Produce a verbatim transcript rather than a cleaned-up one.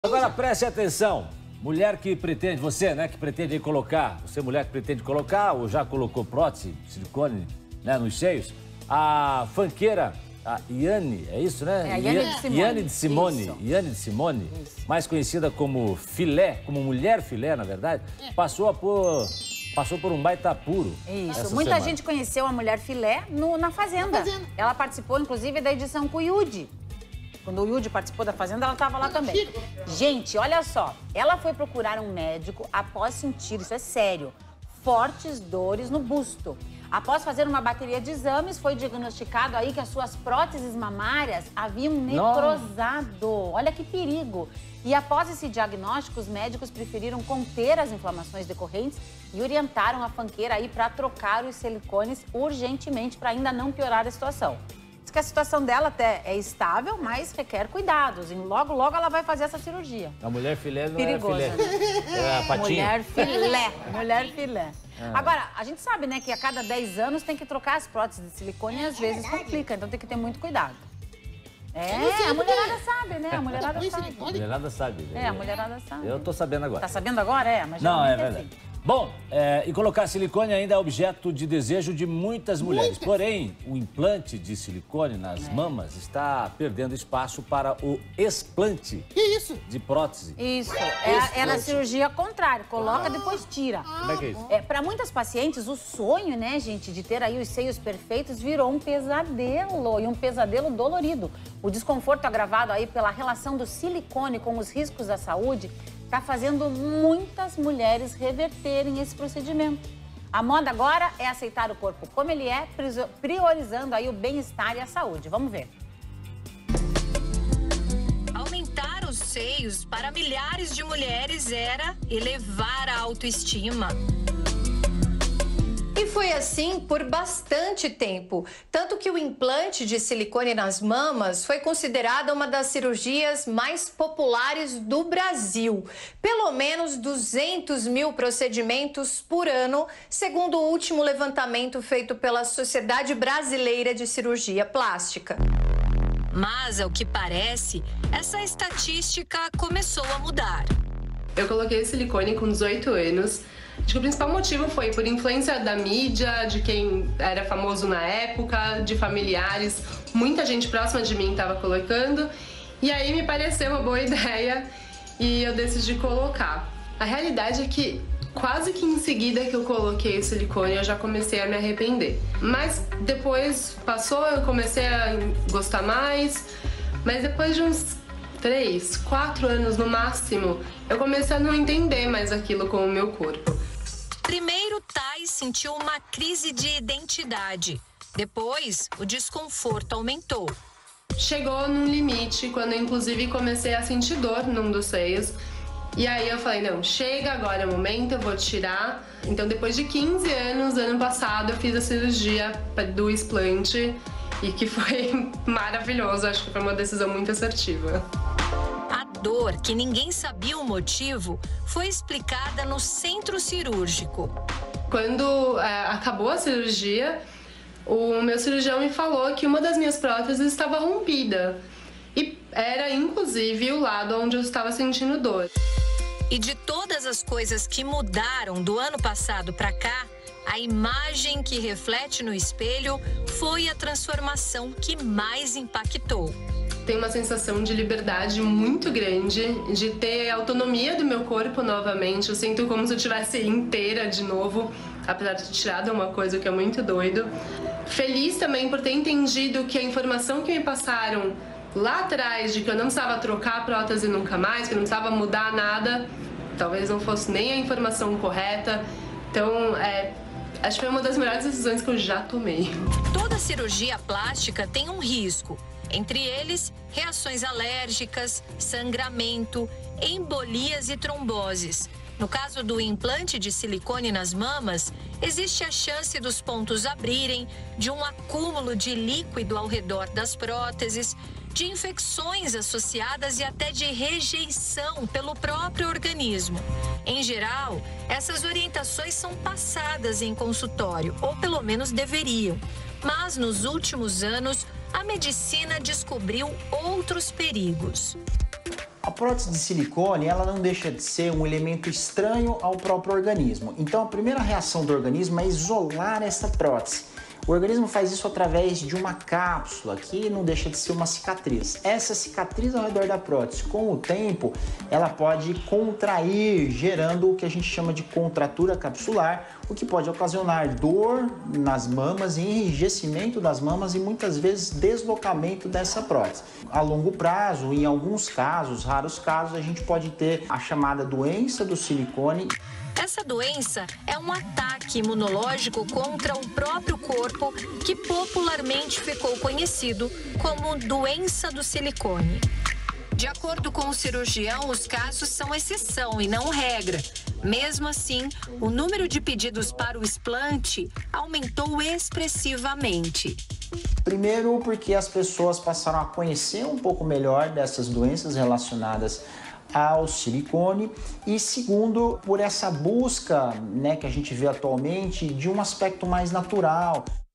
Agora preste atenção, mulher que pretende, você, né, que pretende colocar, você mulher que pretende colocar ou já colocou prótese, silicone, né, nos seios, a funkeira, a Yanni, é isso, né? É, a Yanni de Simone. Yanni de Simone, Isso. Yanni de Simone, Isso. mais conhecida como filé, como mulher filé, na verdade, passou a por, passou por um baita apuro. Isso, essa muita semana. gente conheceu a mulher filé no, na Fazenda. Na Fazenda. Ela participou, inclusive, da edição com o Yudi. Quando o Yudi participou da Fazenda, ela estava lá também. Gente, olha só. Ela foi procurar um médico após sentir, isso é sério, fortes dores no busto. Após fazer uma bateria de exames, foi diagnosticado aí que as suas próteses mamárias haviam necrosado. Olha que perigo. E após esse diagnóstico, os médicos preferiram conter as inflamações decorrentes e orientaram a funkeira aí para trocar os silicones urgentemente para ainda não piorar a situação. Diz que a situação dela até é estável, mas requer cuidados. E logo, logo ela vai fazer essa cirurgia. A mulher filé não Perigosa, é filé, é a patinha. Mulher filé, mulher filé. Ah. Agora, a gente sabe, né, que a cada dez anos tem que trocar as próteses de silicone e às vezes complica, então tem que ter muito cuidado. É, a mulherada sabe, né? A mulherada sabe. A mulherada sabe. É, a mulherada sabe. Eu tô sabendo agora. Tá sabendo agora? É, mas Não, é geralmente verdade. assim. Bom, é, e colocar silicone ainda é objeto de desejo de muitas mulheres. Muitas. Porém, o implante de silicone nas É. mamas está perdendo espaço para o explante Que isso? de prótese. Isso, é, é na cirurgia contrária, coloca, depois tira. Como é que é isso? É, para muitas pacientes, o sonho, né, gente, de ter aí os seios perfeitos virou um pesadelo, e um pesadelo dolorido. O desconforto agravado aí pela relação do silicone com os riscos à saúde está fazendo muitas mulheres reverterem esse procedimento. A moda agora é aceitar o corpo como ele é, priorizando aí o bem-estar e a saúde. Vamos ver. Aumentar os seios para milhares de mulheres era elevar a autoestima. E foi assim por bastante tempo, tanto que o implante de silicone nas mamas foi considerada uma das cirurgias mais populares do Brasil. Pelo menos duzentos mil procedimentos por ano, segundo o último levantamento feito pela Sociedade Brasileira de Cirurgia Plástica. Mas, ao que parece, essa estatística começou a mudar. Eu coloquei silicone com dezoito anos. Acho que o principal motivo foi por influência da mídia, de quem era famoso na época, de familiares. Muita gente próxima de mim estava colocando. E aí me pareceu uma boa ideia e eu decidi colocar. A realidade é que quase que em seguida que eu coloquei o silicone, eu já comecei a me arrepender. Mas depois passou, eu comecei a gostar mais. Mas depois de uns três, quatro anos no máximo, eu comecei a não entender mais aquilo com o meu corpo. Primeiro, Thay sentiu uma crise de identidade. Depois, o desconforto aumentou. Chegou num limite, quando eu inclusive comecei a sentir dor num dos seios. E aí eu falei, não, chega, agora é o momento, eu vou tirar. Então depois de quinze anos, ano passado, eu fiz a cirurgia do explante. E que foi maravilhoso, acho que foi uma decisão muito assertiva. A dor, que ninguém sabia o motivo, foi explicada no centro cirúrgico. Quando é, acabou a cirurgia, o meu cirurgião me falou que uma das minhas próteses estava rompida. E era, inclusive, o lado onde eu estava sentindo dor. E de todas as coisas que mudaram do ano passado para cá, a imagem que reflete no espelho foi a transformação que mais impactou. Tem uma sensação de liberdade muito grande, de ter autonomia do meu corpo novamente. Eu sinto como se eu estivesse inteira de novo, apesar de ter tirado uma coisa que é muito doido. Feliz também por ter entendido que a informação que me passaram lá atrás, de que eu não precisava trocar a prótese nunca mais, que eu não precisava mudar nada, talvez não fosse nem a informação correta. Então, é... acho que foi uma das melhores decisões que eu já tomei. Toda cirurgia plástica tem um risco. Entre eles, reações alérgicas, sangramento, embolias e tromboses. No caso do implante de silicone nas mamas, existe a chance dos pontos abrirem, de um acúmulo de líquido ao redor das próteses, de infecções associadas e até de rejeição pelo próprio organismo. Em geral, essas orientações são passadas em consultório, ou pelo menos deveriam. Mas nos últimos anos, a medicina descobriu outros perigos. A prótese de silicone, ela não deixa de ser um elemento estranho ao próprio organismo. Então, a primeira reação do organismo é isolar essa prótese. O organismo faz isso através de uma cápsula, que não deixa de ser uma cicatriz. Essa cicatriz ao redor da prótese, com o tempo, ela pode contrair, gerando o que a gente chama de contratura capsular, o que pode ocasionar dor nas mamas, enrijecimento das mamas e muitas vezes deslocamento dessa prótese. A longo prazo, em alguns casos, raros casos, a gente pode ter a chamada doença do silicone. Essa doença é um ataque imunológico contra o próprio corpo que popularmente ficou conhecido como doença do silicone. De acordo com o cirurgião, os casos são exceção e não regra. Mesmo assim, o número de pedidos para o explante aumentou expressivamente. Primeiro, porque as pessoas passaram a conhecer um pouco melhor dessas doenças relacionadas ao silicone, e segundo, por essa busca, né, que a gente vê atualmente de um aspecto mais natural.